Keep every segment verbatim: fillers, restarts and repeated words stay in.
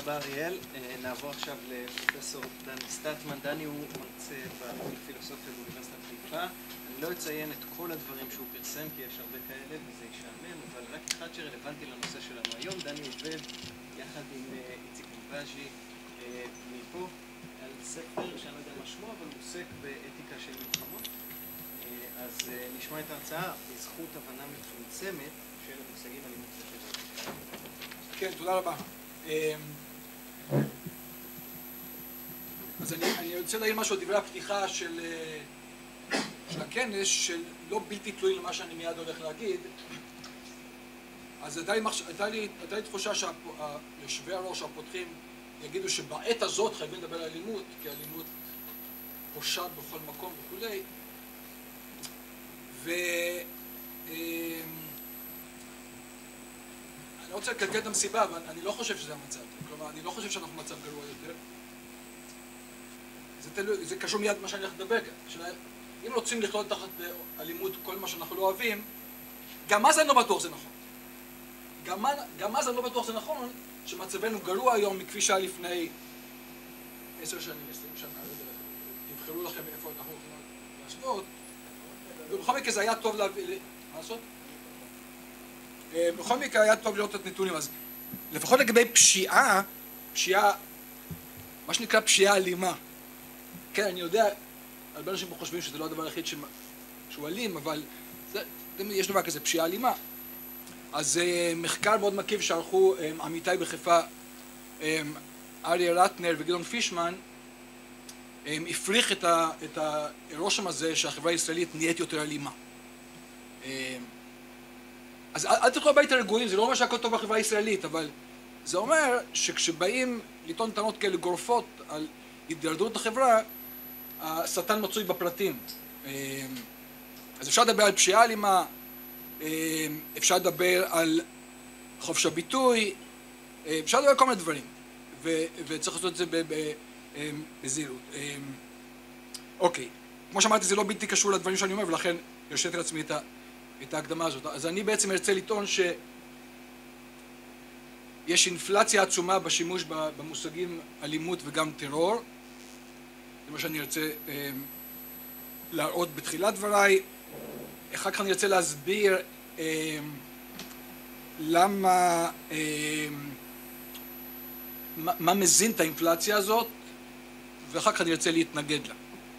רבה אריאל. נעבור עכשיו לפרופסור דני סטטמן. דני הוא מרצה במכון לפילוסופיה באוניברסיטת חיפה. אני לא אציין את כל הדברים שהוא פרסם כי יש הרבה כאלה וזה ישעמם, אבל רק אחד שרלוונטי לנושא שלנו היום. דני עובד יחד עם איציק מונבז'י מפה על ספר שאני לא יודע מה שמו, אבל הוא עוסק באתיקה של מלחמות. אז נשמע את ההרצאה בזכות הבנה מצומצמת של המושגים אלימות וחברה. כן, תודה רבה. אז אני, אני רוצה להגיד משהו על דברי הפתיחה של, של הכנס, של לא בלתי תלויים למה שאני מיד הולך להגיד. אז הייתה לי, הייתה לי, הייתה לי תחושה שהיושבי הראש הפותחים יגידו שבעת הזאת חייבים לדבר על אלימות, כי האלימות פושעת בכל מקום וכולי. ו... אני רוצה לקלקל את המסיבה, אבל אני לא חושב שזה המצב. כלומר, אני לא חושב שאנחנו במצב גרוע יותר. זה, תלו, זה קשור מיד מה שאני הולך לדבר כאן. אם רוצים לכלול תחת אלימות כל מה שאנחנו לא אוהבים, גם אז אני לא בטוח זה נכון. גם, גם אז אני לא בטוח זה נכון שמצבנו גרוע היום מכפי שהיה לפני עשר שנים, עשרים שנה, תבחרו לכם איפה אנחנו הולכים להשוות. ובכל מקרה זה היה טוב להביא... מה לעשות? בכל מקרה היה טוב לראות את נתונים, אז לפחות לגבי פשיעה, פשיעה, מה שנקרא פשיעה אלימה. כן, אני יודע, הרבה אנשים פה חושבים שזה לא הדבר היחיד שהוא אלים, אבל זה, יש דבר כזה, פשיעה אלימה. אז מחקר מאוד מקיף שערכו עמיתי בחיפה, אריה רטנר וגדעון פישמן, הפריך את, ה, את הרושם הזה שהחברה הישראלית נהיית יותר אלימה. אז אל תלכו הביתה רגועים, זה לא אומר שהכל טוב בחברה הישראלית, אבל זה אומר שכשבאים לטעון טענות כאלה גורפות על הידרדרות החברה, השטן מצוי בפרטים. אז אפשר לדבר על פשיעה אלימה, אפשר לדבר על חופש הביטוי, אפשר לדבר על כל מיני דברים, וצריך לעשות את זה בזהירות. אוקיי, כמו שאמרתי, זה לא בלתי קשור לדברים שאני אומר, ולכן הרשיתי לעצמי את ה... את ההקדמה הזאת. אז אני בעצם ארצה לטעון שיש אינפלציה עצומה בשימוש במושגים אלימות וגם טרור. זה מה שאני ארצה אה, להראות בתחילת דבריי. אחר כך אני ארצה להסביר אה, למה, אה, מה, מה מזין את האינפלציה הזאת, ואחר כך אני ארצה להתנגד לה.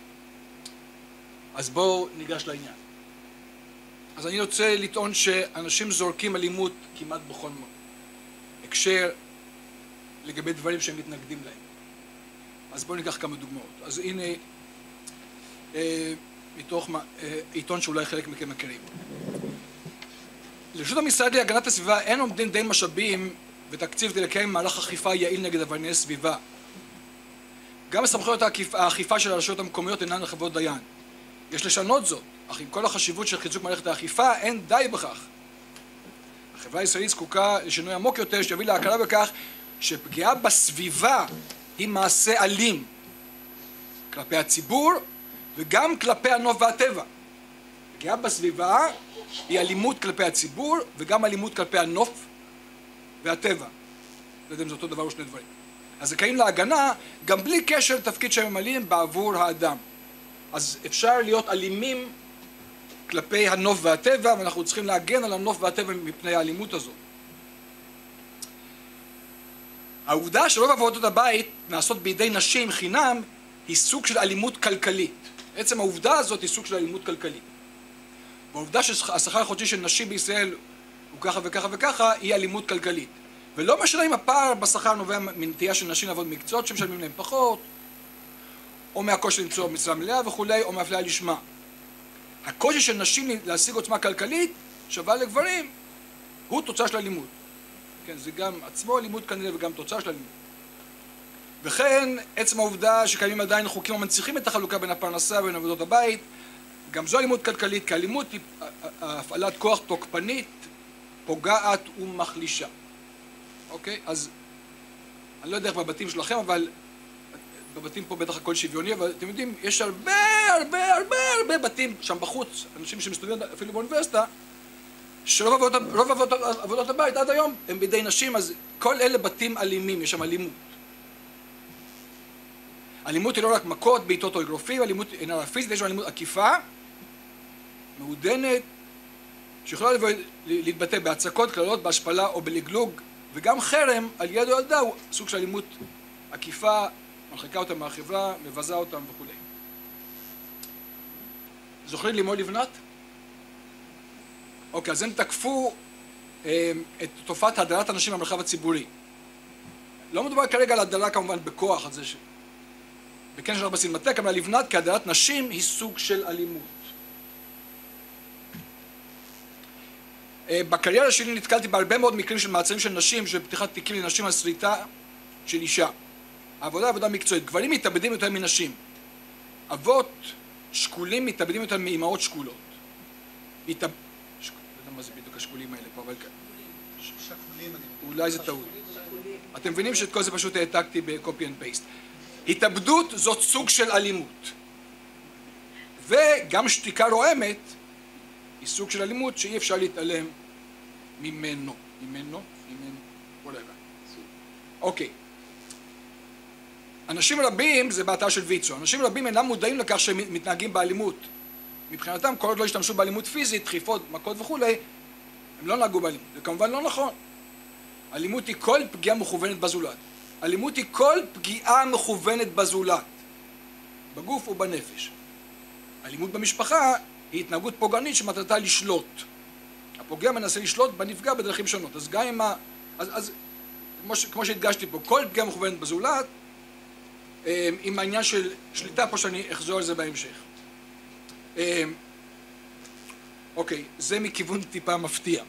אז בואו ניגש לעניין. אז אני רוצה לטעון שאנשים זורקים אלימות כמעט בכל הקשר לגבי דברים שהם מתנגדים להם. אז בואו ניקח כמה דוגמאות. אז הנה, אה, מתוך אה, עיתון שאולי חלק מכם מכירים. לרשות המשרד להגנת הסביבה אין עומדים די משאבים ותקציב כדי לקיים מהלך אכיפה יעיל נגד עברייני סביבה. גם בסמכויות האכיפה של הרשויות המקומיות אינן רחבות דיין. יש לשנות זאת. אך עם כל החשיבות של חיזוק מערכת האכיפה, אין די בכך. החברה הישראלית זקוקה לשינוי עמוק יותר, שיביא להכרה בכך שפגיעה בסביבה היא מעשה אלים כלפי הציבור וגם כלפי הנוף והטבע. פגיעה בסביבה היא אלימות כלפי הציבור וגם אלימות כלפי הנוף והטבע. לא יודע אם זה אותו דבר או שני דברים. אז זכאים להגנה גם בלי קשר לתפקיד שהם ממלאים בעבור האדם. אז אפשר להיות אלימים כלפי הנוף והטבע, ואנחנו צריכים להגן על הנוף והטבע מפני האלימות הזו. העובדה שרוב עבודות הבית נעשות בידי נשים חינם היא סוג של אלימות כלכלית. עצם העובדה הזאת היא סוג של אלימות כלכלית. והעובדה שהשכר החודשי של נשים בישראל הוא ככה וככה וככה היא אלימות כלכלית. ולא משנה אם הפער בשכר נובע מנטייה של נשים לעבוד מקצועות שמשלמים להם פחות, או מהקושי למצוא משרה מלאה וכולי, או מאפליה לשמה. הקושי של נשים להשיג עוצמה כלכלית שווה לגברים הוא תוצאה של אלימות. כן, זה גם עצמו אלימות כנראה וגם תוצאה של אלימות. וכן, עצם העובדה שקיימים עדיין חוקים המנציחים את החלוקה בין הפרנסה ובין עבודות הבית, גם זו אלימות כלכלית, כי אלימות היא הפעלת כוח תוקפנית, פוגעת ומחלישה. אוקיי? אז אני לא יודע איך בבתים שלכם, אבל בבתים פה בטח הכל שוויוני, אבל אתם יודעים, יש הרבה, הרבה, הרבה, הרבה בתים שם בחוץ, אנשים שמסתובבים אפילו באוניברסיטה, שרוב עבודות, רוב עבודות, עבודות הבית עד היום הם בידי נשים, אז כל אלה בתים אלימים, יש שם אלימות. אלימות היא לא רק מכות, בעיטות או אגרופים, אלימות אינה רק פיזית, יש שם אלימות עקיפה, מעודנת, שיכולה להתבטא בהצקות, קללות, בהשפלה או בלגלוג, וגם חרם על ילד או ילדה הוא סוג של אלימות עקיפה, מרחיקה אותם מהחברה, מבזה אותם וכו'. זוכרים לימור לבנת? אוקיי, אז הם תקפו אה, את תופעת הדרת הנשים במרחב הציבורי. לא מדובר כרגע על הדרה כמובן בכוח, על זה ש... בכן של ארבע סינמטק, אבל לבנת כהדרת נשים היא סוג של אלימות. אה, בקריירה שלי נתקלתי בהרבה מאוד מקרים של מעצרים של נשים, של פתיחת תיקים לנשים על סריטה של אישה. העבודה עבודה מקצועית. גברים מתאבדים יותר מנשים. אבות שקולים מתאבדים יותר מאימהות שקולות. מתאב... שק... לא יודע מה זה בדיוק השקולים האלה פה, אבל... שקולים, אולי זה טעות. אתם מבינים שאת כל זה פשוט העתקתי ב-copy and paste. התאבדות זאת סוג של אלימות. וגם שתיקה רועמת היא סוג של אלימות שאי אפשר להתעלם ממנו. ממנו? ממנו? whatever. אוקיי. אנשים רבים, זה באתר של ויצו, אנשים רבים אינם מודעים לכך שהם מתנהגים באלימות. מבחינתם, כל עוד לא השתמשו באלימות פיזית, דחיפות, מכות וכו', הם לא נהגו באלימות. זה כמובן לא נכון. אלימות היא כל פגיעה מכוונת בזולת. אלימות היא כל פגיעה מכוונת בזולת, בגוף ובנפש. אלימות במשפחה היא התנהגות פוגענית שמטרתה לשלוט. הפוגע מנסה לשלוט בנפגע בדרכים שונות. אז גם עם ה... אז, אז כמו, ש... כמו שהדגשתי פה, כל פגיעה מכוונת בזולת, עם העניין של שליטה פה שאני אחזור על זה בהמשך. אוקיי, זה מכיוון טיפה מפתיע.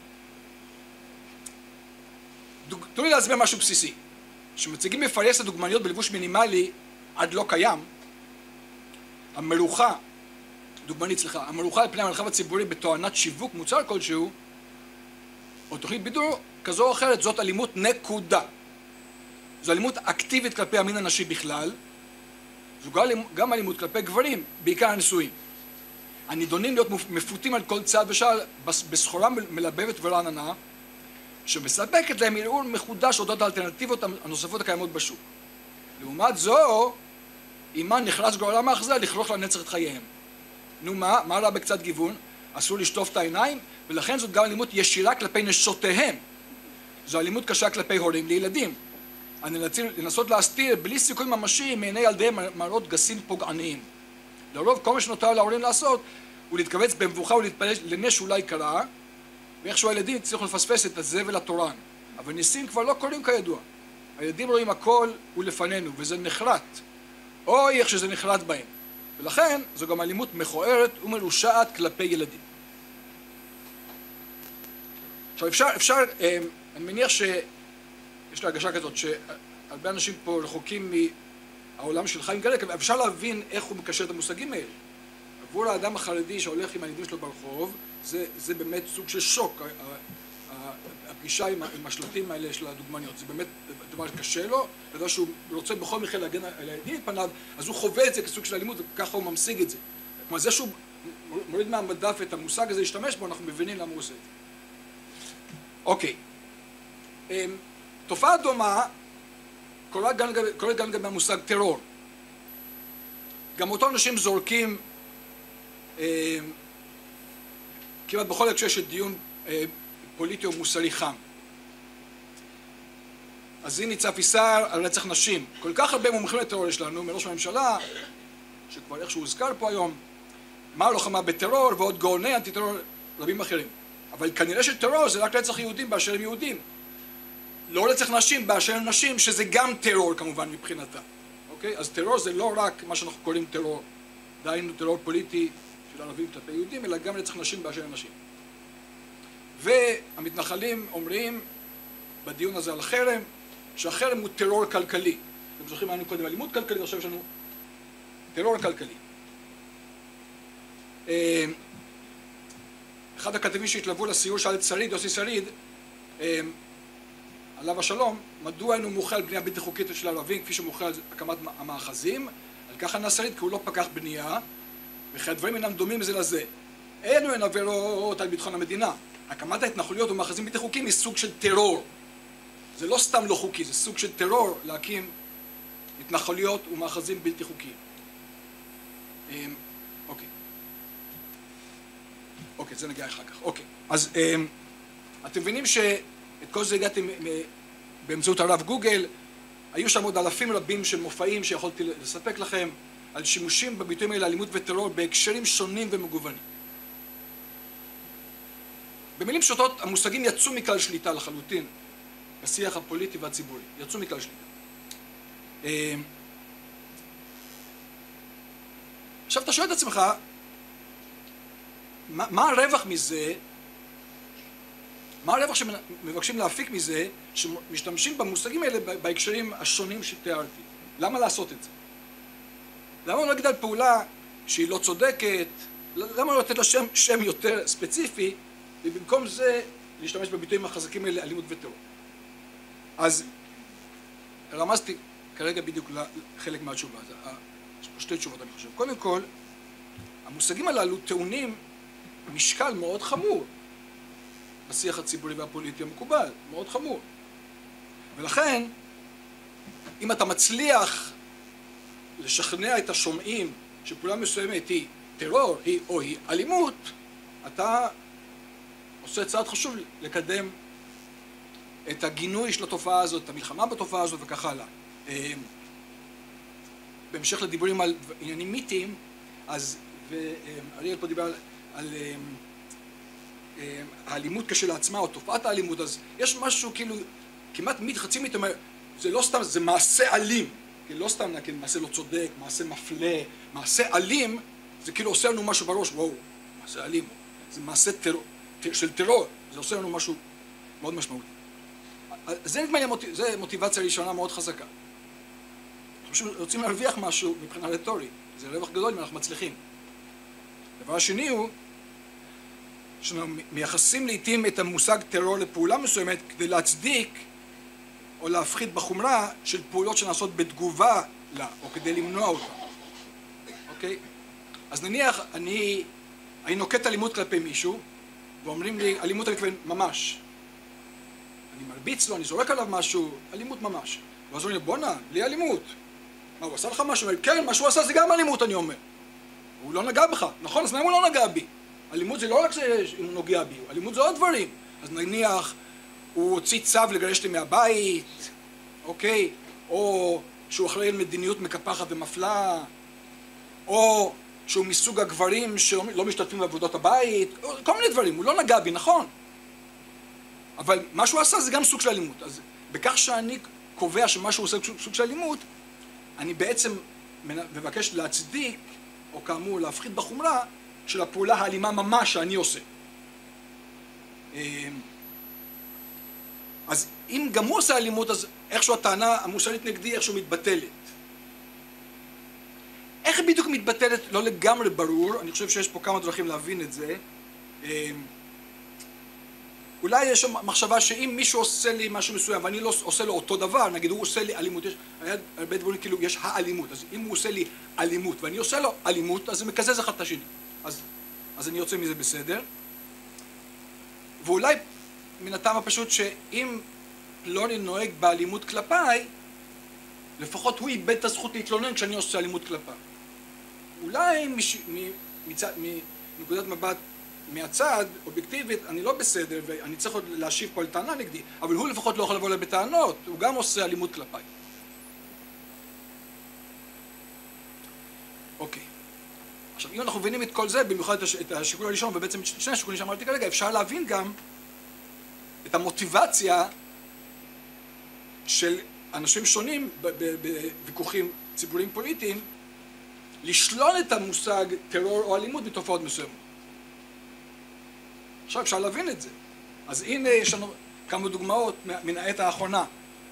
תנו לי להסביר משהו בסיסי. כשמציגים מפרס הדוגמניות בלבוש מינימלי עד לא קיים, המרוחה, דוגמנית סליחה, המרוחה על פני המרחב הציבורי בתואנת שיווק מוצר כלשהו, או תוכנית בידור כזו או אחרת, זאת אלימות נקודה. זו אלימות אקטיבית כלפי המין הנשי בכלל, זו גם אלימות כלפי גברים, בעיקר הנשואים. הנידונים להיות מפותים על כל צעד ושעל בסחורה מלבבת ורעננה, שמספקת להם ערעור מחודש אודות האלטרנטיבות הנוספות הקיימות בשוק. לעומת זו, עימן נחלש גורלם האכזר לכרוך לנצח את חייהם. נו מה? מה רע בקצת גיוון? אסור לשטוף את העיניים, ולכן זאת גם אלימות ישירה כלפי נשותיהם. זו אלימות קשה כלפי הורים לילדים. הנאלצים לנסות להסתיר בלי סיכוי ממשי מעיני ילדיהם מראות גסים פוגעניים. לרוב כל מה שנותר להורים לעשות הוא להתכווץ במבוכה ולהתפלל לנס שאולי קרה, ואיכשהו הילדים הצליחו לפספס את הזבל התורן. אבל ניסים כבר לא קורים כידוע. הילדים רואים הכל ולפנינו, וזה נחרט. אוי איך שזה נחרט בהם. ולכן זו גם אלימות מכוערת ומרושעת כלפי ילדים. עכשיו אפשר, אפשר, אני מניח ש... יש לי הרגשה כזאת שהרבה אנשים פה רחוקים מהעולם של חיים גלק, אבל אפשר להבין איך הוא מקשר את המושגים האלה. עבור האדם החרדי שהולך עם הילדים שלו ברחוב, זה, זה באמת סוג של שוק, הפגישה עם, עם השלטים האלה של הדוגמניות. זה באמת דבר קשה לו, דבר שהוא רוצה בכל מחיר להגן על הילדים את פניו, אז הוא חווה את זה כסוג של אלימות, וככה הוא ממשיג את זה. כלומר, זה שהוא מוריד מהמדף את המושג הזה להשתמש בו, אנחנו מבינים למה הוא עושה את זה. אוקיי. תופעה דומה קורית גם לגבי המושג טרור. גם אותו אנשים זורקים אה, כמעט בכל הקשר של דיון אה, פוליטי או מוסרי חם. אז הנה ניצב פיסר על רצח נשים. כל כך הרבה מומחים לטרור יש לנו, מראש הממשלה, שכבר איכשהו הוזכר פה היום, מה לוחמה בטרור ועוד גאוני אנטי-טרור רבים אחרים. אבל כנראה שטרור זה רק רצח יהודים באשר הם יהודים. לא רצח נשים באשר הם נשים, שזה גם טרור כמובן מבחינתה. אוקיי? אז טרור זה לא רק מה שאנחנו קוראים טרור, דהיינו טרור פוליטי של ערבים כלפי יהודים, אלא גם רצח נשים באשר הם נשים. והמתנחלים אומרים בדיון הזה על החרם, שהחרם הוא טרור כלכלי. אתם זוכרים מה היינו קודם אלימות כלכלית, עכשיו יש לנו טרור כלכלי. אחד הכתבים שהתלוו לסיור שאל את שריד, יוסי שריד, עליו השלום, מדוע אינו מוחה על בנייה בלתי חוקית של ערבים, כפי שמוחה על הקמת המאחזים, על כך ענה שריד, כי הוא לא פקח בנייה, וכי הדברים אינם דומים זה לזה. אלו הן עבירות על ביטחון המדינה, הקמת ההתנחלויות ומאחזים בלתי חוקיים היא סוג של טרור. זה לא סתם לא חוקי, זה סוג של טרור להקים התנחלויות ומאחזים בלתי חוקיים. אוקיי. אוקיי, זה נגיע אחר כך. אוקיי. אז אתם מבינים שאת כל זה הגעתי באמצעות הרב גוגל, היו שם עוד אלפים רבים של מופעים שיכולתי לספק לכם על שימושים בביטויים האלה, אלימות וטרור, בהקשרים שונים ומגוונים. במילים פשוטות, המושגים יצאו מכלל שליטה לחלוטין, בשיח הפוליטי והציבורי. יצאו מכלל שליטה. עכשיו, אתה שואל את עצמך, מה, מה הרווח מזה, מה הרווח שמבקשים להפיק מזה, שמשתמשים במושגים האלה בהקשרים השונים שתיארתי? למה לעשות את זה? למה לא להגיד על פעולה שהיא לא צודקת? למה לא לתת לה שם, שם יותר ספציפי, ובמקום זה להשתמש בביטויים החזקים האלה, אלימות וטרור? אז רמזתי כרגע בדיוק לחלק מהתשובה. יש פה שתי תשובות, אני חושב. קודם כל, המושגים הללו טעונים משקל מאוד חמור בשיח הציבורי והפוליטי המקובל, מאוד חמור. ולכן, אם אתה מצליח לשכנע את השומעים שפעולה מסוימת היא טרור היא, או היא אלימות, אתה עושה צעד חשוב לקדם את הגינוי של התופעה הזאת, את המלחמה בתופעה הזאת וכך הלאה. בהמשך לדיבורים על עניינים מיתיים, אז, ואריאל פה דיבר על, על האלימות כשלעצמה, או תופעת האלימות, אז יש משהו כאילו, כמעט מית' חצי מית' אומר, זה לא סתם, זה מעשה אלים, כאילו לא סתם, כאילו, מעשה לא צודק, מעשה מפלה, מעשה אלים, זה כאילו עושה לנו משהו בראש, וואו, מעשה אלים, זה מעשה טרור, של טרור, זה עושה לנו משהו מאוד משמעותי. זה נדמה לי, זה מוטיבציה ראשונה מאוד חזקה. אנחנו רוצים להרוויח משהו מבחינה רטורית, זה רווח גדול אם אנחנו מצליחים. הדבר השני הוא, שאנחנו מייחסים לעתים את המושג טרור לפעולה מסוימת כדי להצדיק או להפחית בחומרה של פעולות שנעשות בתגובה לה, או כדי למנוע אותה. אוקיי? אז נניח, אני, אני נוקט אלימות כלפי מישהו, ואומרים לי, אלימות אני מתכוון ממש. אני מרביץ לו, אני זורק עליו משהו, אלימות ממש. ואז אומרים לי, בוא נע, בלי אלימות. מה, הוא עשה לך משהו? כן, מה שהוא עשה זה גם אלימות, אני אומר. הוא לא נגע בך. נכון, אז מה אם הוא לא נגע בי? אלימות זה לא רק אם הוא נוגע בי, אלימות זה עוד דברים. אז נניח, הוא הוציא צו לגרש אותי מהבית, אוקיי? או שהוא אחראי על מדיניות מקפחת ומפלה, או שהוא מסוג הגברים שלא משתתפים בעבודות הבית, כל מיני דברים, הוא לא נגע בי, נכון? אבל מה שהוא עשה זה גם סוג של אלימות. אז בכך שאני קובע שמה שהוא עושה סוג של אלימות, אני בעצם מבקש להצדיק, או כאמור להפחית בחומרה, של הפעולה האלימה ממש שאני עושה. אז אם גם הוא עושה אלימות, אז איכשהו הטענה המוסרית נגדי, איכשהו מתבטלת. איך בדיוק מתבטלת? לא לגמרי ברור, אני חושב שיש פה כמה דרכים להבין את זה. אולי יש שם מחשבה שאם מישהו עושה לי משהו מסוים ואני לא עושה לו אותו דבר, נגיד הוא עושה לי אלימות, יש הרבה דברים כאילו יש האלימות, אז אם הוא עושה לי אלימות ואני עושה לו אלימות, אז זה מקזז אחד את השני. אז, אז אני יוצא מזה בסדר. ואולי מן הטעם הפשוט שאם פלוני נוהג באלימות כלפיי, לפחות הוא איבד את הזכות להתלונן כשאני עושה אלימות כלפיי. אולי מש, מצד, מנקודת מבט מהצד, אובייקטיבית, אני לא בסדר ואני צריך עוד להשיב פה על טענה נגדי, אבל הוא לפחות לא יכול לבוא אליי בטענות, הוא גם עושה אלימות כלפיי. אוקיי. עכשיו, אם אנחנו מבינים את כל זה, במיוחד את השיקול הראשון, ובעצם שני השיקולים שאמרתי כרגע, אפשר להבין גם את המוטיבציה של אנשים שונים בוויכוחים ציבוריים פוליטיים, לשלול את המושג טרור או אלימות בתופעות מסוימות. עכשיו אפשר להבין את זה. אז הנה יש לנו כמה דוגמאות מן העת האחרונה.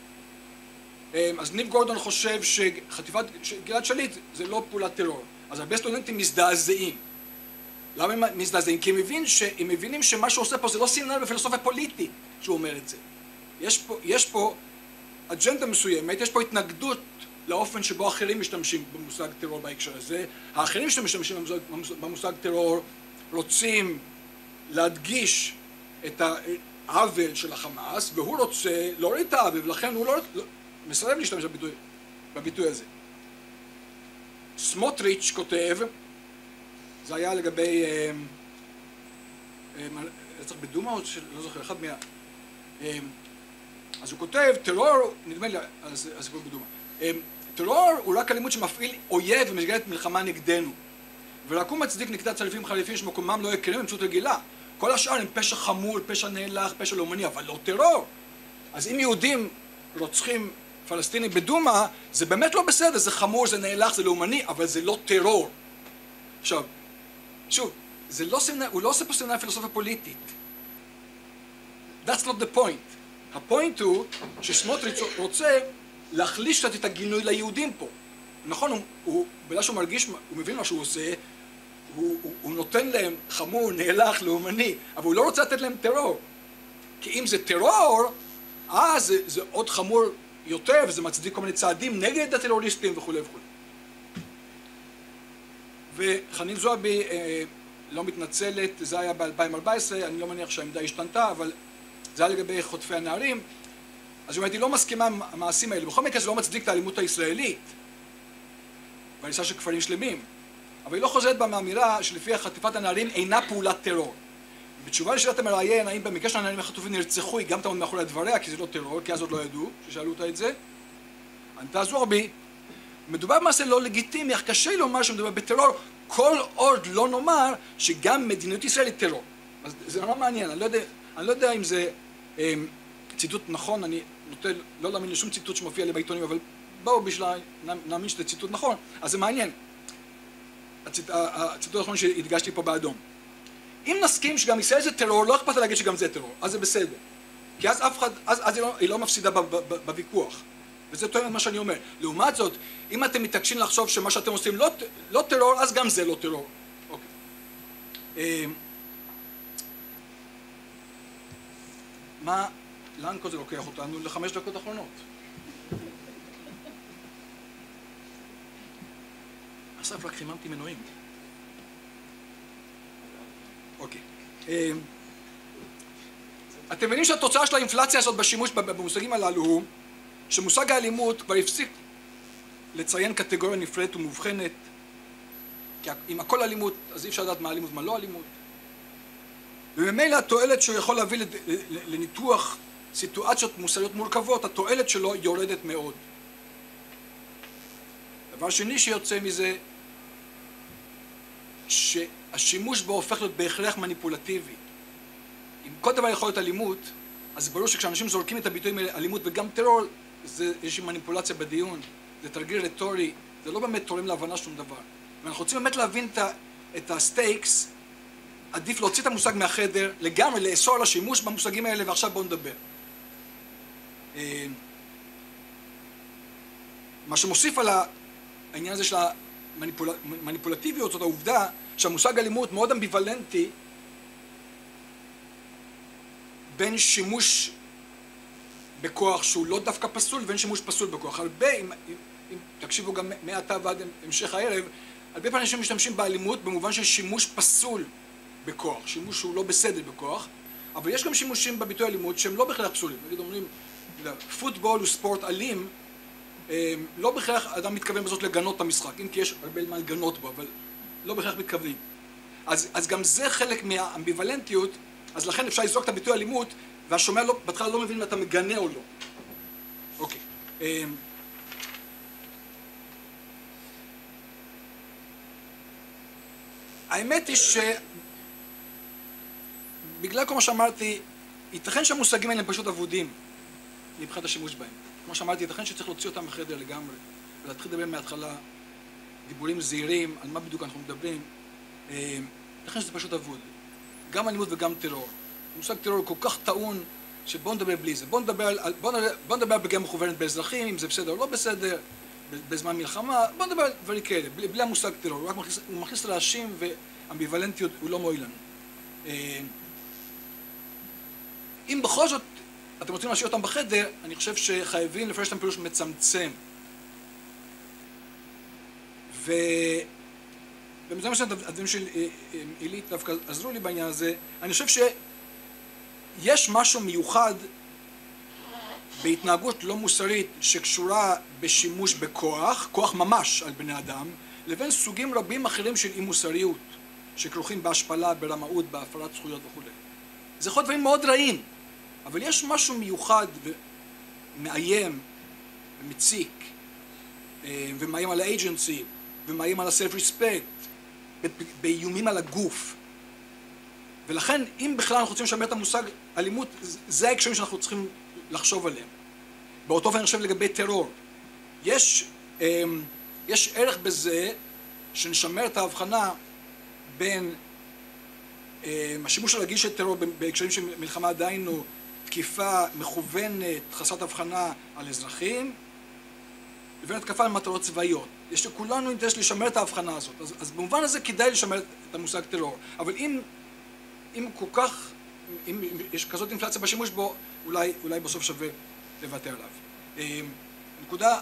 אז ניב גורדון חושב שחטיפת גלעד שליט זה לא פעולת טרור. אז הרבה סטודנטים מזדעזעים. למה הם מזדעזעים? כי הם, מבין ש... הם מבינים שמה שהוא עושה פה זה לא סמינר בפילוסופיה פוליטית שהוא אומר את זה. יש פה, יש פה אג'נדה מסוימת, יש פה התנגדות לאופן שבו אחרים משתמשים במושג טרור בהקשר הזה. האחרים שמשתמשים במושג, במושג טרור רוצים להדגיש את העוול של החמאס, והוא רוצה להוריד את העוול, ולכן הוא לא, לא מסרב להשתמש בביטוי, בביטוי הזה. סמוטריץ' כותב, זה היה לגבי רצח בדומא, או לא זוכר, אחד מה... אז הוא כותב, טרור, נדמה לי, אז הסיפור בדומא, טרור הוא רק אלימות שמפעיל אויב במסגרת מלחמה נגדנו. ורק הוא מצדיק נקטת צלפים חליפים שמקומם לא יכירים במציאות רגילה. כל השאר הם פשע חמור, פשע נאלח, פשע לאומני, אבל לא טרור. אז אם יהודים רוצחים פלסטינים בדומא, זה באמת לא בסדר, זה חמור, זה נאלח, זה לאומני, אבל זה לא טרור. עכשיו, שוב, זה לא סמינר, הוא לא עושה פה סמינר פילוסופיה פוליטית. That's not the point. הפוינט הוא שסמוטריץ' רוצה להחליש קצת את הגינוי ליהודים פה. נכון, הוא, הוא, בגלל שהוא מרגיש, הוא מבין מה שהוא עושה, הוא, הוא, הוא נותן להם חמור, נאלח, לאומני, אבל הוא לא רוצה לתת להם טרור. כי אם זה טרור, אז זה, זה עוד חמור יותר, וזה מצדיק כל מיני צעדים נגד הטרוריסטים וכו' וכו'. וחנין זועבי אה, לא מתנצלת, זה היה ב-אלפיים וארבע עשרה, אני לא מניח שהעמדה השתנתה, אבל זה היה לגבי חוטפי הנערים. אז היא אומרת, היא לא מסכימה עם המעשים האלה. בכל מקרה זה לא מצדיק את האלימות הישראלית, והריסה של כפרים שלמים. אבל היא לא חוזרת בה מהאמירה שלפיה חטיפת הנערים אינה פעולת טרור. בתשובה לשאלת המראיין, האם במקרה של הנערים החטופים נרצחו, היא גם תעמוד מאחורי הדבריה, כי זה לא טרור, כי אז עוד לא ידעו, ששאלו אותה את זה. ענתה זועבי, מדובר במעשה לא לגיטימי, אך קשה לומר שמדובר בטרור, כל עוד לא נאמר שגם מדיניות ישראל היא טרור. אז זה נורא מעניין, אני לא יודע, אני לא יודע אם זה אה, ציטוט נכון, אני נוטה לא להאמין לשום ציטוט שמופיע לי בעיתונים, אבל בואו בשביל נאמין שזה ציטוט נכון, אז זה מעניין. הציט, הציטוט האחרון שהדגשתי פה באדום. אם נסכים שגם ישראל זה טרור, לא אכפת להגיד שגם זה טרור, אז זה בסדר. כי אז אף אחד, אז, אז היא, לא, היא לא מפסידה ב, ב, ב, בוויכוח. וזה תואם את מה שאני אומר. לעומת זאת, אם אתם מתעקשים לחשוב שמה שאתם עושים לא, לא טרור, אז גם זה לא טרור. אוקיי. מה, לאן כל זה לוקח אותנו? לחמש דקות אחרונות. אסף, רק חיממתי מנועים. אוקיי. אתם מבינים שהתוצאה של האינפלציה הזאת בשימוש במושגים הללו הוא שמושג האלימות כבר הפסיק לציין קטגוריה נפרדת ומובחנת, כי אם הכל אלימות, אז אי אפשר לדעת מה אלימות, מה לא אלימות. וממילא התועלת שהוא יכול להביא לניתוח סיטואציות מוסריות מורכבות, התועלת שלו יורדת מאוד. דבר שני שיוצא מזה, שהשימוש בו הופך להיות בהכרח מניפולטיבי. אם כל דבר יכול להיות אלימות, אז ברור שכשאנשים זורקים את הביטויים האלה, אלימות וגם טרור, זה איזושהי מניפולציה בדיון, זה תרגיל רטורי, זה לא באמת תורם להבנה שום דבר. ואנחנו רוצים באמת להבין את הסטייקס, עדיף להוציא את המושג מהחדר, לגמרי לאסור על השימוש במושגים האלה, ועכשיו בואו נדבר. מה שמוסיף על העניין הזה של המניפולטיביות, זאת העובדה שהמושג אלימות מאוד אמביוולנטי בין שימוש בכוח שהוא לא דווקא פסול ובין שימוש פסול בכוח. הרבה, אם, אם, אם תקשיבו גם מעתה ועד המשך הערב, הרבה פעמים אנשים משתמשים באלימות במובן של שימוש פסול בכוח, שימוש שהוא לא בסדר בכוח, אבל יש גם שימושים בביטוי אלימות שהם לא בכלל פסולים. נגיד אומרים, פוטבול הוא ספורט אלים, לא בכלל אדם מתכוון בזאת לגנות את המשחק, אם כי יש הרבה מה לגנות בו, אבל לא בכלל מתכוונים. אז, אז גם זה חלק מהאמביוולנטיות, אז לכן אפשר לזרוק את הביטוי אלימות, והשומע לא, בהתחלה לא מבין אם אתה מגנה או לא. אוקיי. האמת היא שבגלל כל מה שאמרתי, ייתכן שהמושגים האלה הם פשוט אבודים מבחינת השימוש בהם. כמו שאמרתי, ייתכן שצריך להוציא אותם מחדר לגמרי, ולהתחיל לדבר מההתחלה דיבורים זהירים, על מה בדיוק אנחנו מדברים. ייתכן שזה פשוט אבוד. גם אלימות וגם טרור. המושג טרור כל כך טעון, שבואו נדבר בלי זה. בואו נדבר על, בואו נדבר, בואו נדבר בגלל מכוונת באזרחים, אם זה בסדר או לא בסדר, בזמן מלחמה, בואו נדבר על דברים כאלה, בלי, בלי המושג טרור. הוא רק מכניס, הוא מכניס רעשים ואמביוולנטיות, הוא לא מועיל לנו. אם בכל זאת אתם רוצים להשאיר אותם בחדר, אני חושב שחייבים לפרש אותם פירוש מצמצם. ו... ובזה מה שהדברים של עילית דווקא עזרו לי בעניין הזה, אני חושב יש משהו מיוחד בהתנהגות לא מוסרית שקשורה בשימוש בכוח, כוח ממש על בני אדם, לבין סוגים רבים אחרים של אי מוסריות, שכרוכים בהשפלה, ברמאות, בהפרת זכויות וכו'. זה יכול להיות דברים מאוד רעים, אבל יש משהו מיוחד ומאיים ומציק, ומאיים על האג'נסי, ומאיים על הסלף-ריספקט, באיומים על הגוף. ולכן, אם בכלל אנחנו רוצים לשמר את המושג אלימות, זה ההקשרים שאנחנו צריכים לחשוב עליהם. באותו ואני חושב לגבי טרור. יש, יש ערך בזה שנשמר את ההבחנה בין השימוש הרגיל של טרור בהקשרים של מלחמה, דהיינו תקיפה מכוונת, חסרת הבחנה על אזרחים, לבין התקפה על מטרות צבאיות. יש לכולנו אינטרס לשמר את ההבחנה הזאת. אז, אז במובן הזה כדאי לשמר את המושג טרור. אבל אם, אם כל כך, אם יש כזאת אינפלציה בשימוש בו, אולי, אולי בסוף שווה לוותר עליו. נקודה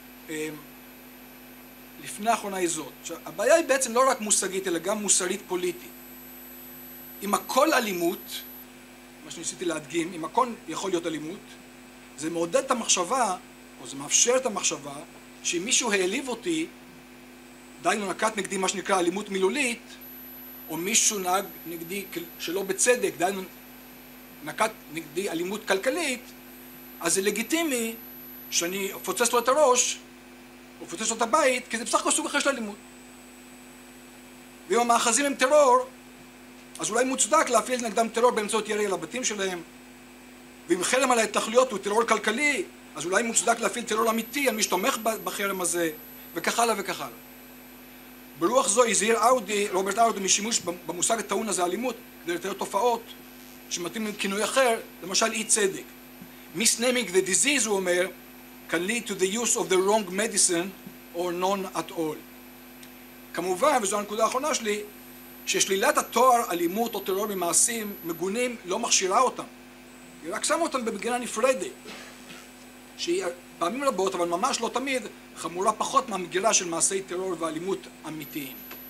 לפני האחרונה היא זאת. הבעיה היא בעצם לא רק מושגית, אלא גם מוסרית פוליטית. אם הכל אלימות, מה שניסיתי להדגים, אם הכל יכול להיות אלימות, זה מעודד את המחשבה, או זה מאפשר את המחשבה, שאם מישהו העליב אותי, דהיינו נקט נגדי מה שנקרא אלימות מילולית, או מישהו נהג נגדי שלא בצדק, דהיינו נקט נגדי אלימות כלכלית, אז זה לגיטימי שאני אפוצץ לו את הראש, או אפוצץ לו את הבית, כי זה בסך הכל סוג אחר של אלימות. ואם המאחזים הם טרור, אז אולי מוצדק להפעיל נגדם טרור באמצעות ירי על הבתים שלהם. ואם חרם על ההתנחלויות הוא טרור כלכלי, אז אולי מוצדק להפעיל טרור אמיתי על מי שתומך בחרם הזה, וכך הלאה וכך הלאה. ברוח זו הזהיר אאודי, רוברט אאודי, משימוש במושג הטעון הזה אלימות, כדי לתאר תופעות שמתאים לכינוי אחר, למשל אי צדק. Misnaming the disease, הוא אומר, can lead to the use of the wrong medicine or none at all. כמובן, וזו הנקודה האחרונה שלי, ששלילת התואר אלימות או טרור במעשים מגונים לא מכשירה אותם. היא רק שמה אותם במגינה נפרדת, שהיא פעמים רבות, אבל ממש לא תמיד, חמורה פחות מהמגירה של מעשי טרור ואלימות אמיתיים.